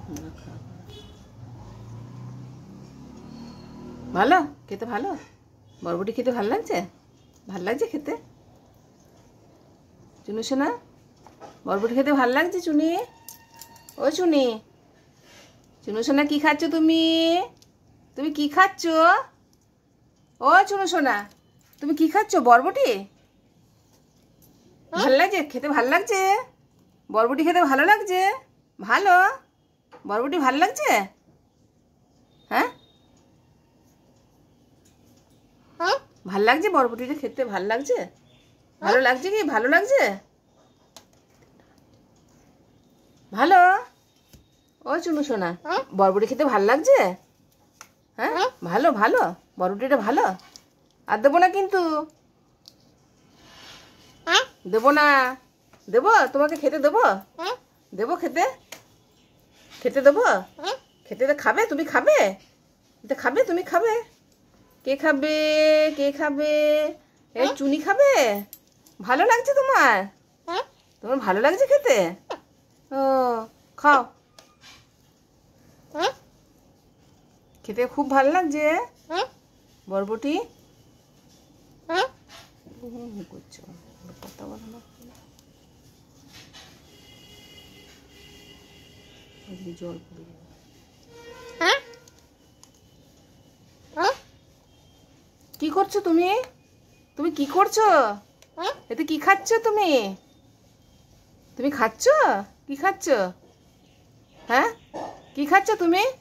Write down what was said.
ভালো খেতে, ভালো বরবটি খেতে ভালো লাগছে? ভাল লাগছে খেতে? চুনি সোনা বরবটি খেতে ভাল লাগছে? চুনি, ও চুনি, চুনু সোনা কি খাচ্ছ তুমি? তুমি কি খাচ্ছ? ও চুনু সোনা তুমি কি খাচ্ছ? বরবটি ভাল লাগছে খেতে? ভাল লাগছে বরবটি খেতে? ভালো লাগছে? ভালো বরবটি ভাল লাগছে? হ্যাঁ ভাল লাগছে বরবটিটা খেতে? ভাল লাগছে? ভালো লাগছে কি? ভালো লাগছে? ভালো। ও চুনু সোনা বরবটি খেতে ভাল লাগছে? হ্যাঁ ভালো, ভালো বরবটিটা ভালো। আর দেবো না কিন্তু, দেবো না। দেবো তোমাকে খেতে? দেবো, দেবো খেতে, খেতে দেবো? খেতে তো খাবে? তুমি খাবে? এটা খাবে? তুমি খাবে? কে খাবে? কে খাবে? এই চুনি খাবে? ভালো লাগছে তোমার? তোমার ভালো লাগছে খেতে? ও খাও, খেতে খুব ভালো লাগছে বরবটি। করছো কথা বলো না, জল পড়ে যাবে। কি করছো তুমি? তুমি কি করছো? এতে কি খাচ্ছ তুমি? তুমি খাচ্ছ? কি খাচ্ছ? হ্যাঁ কি খাচ্ছ তুমি?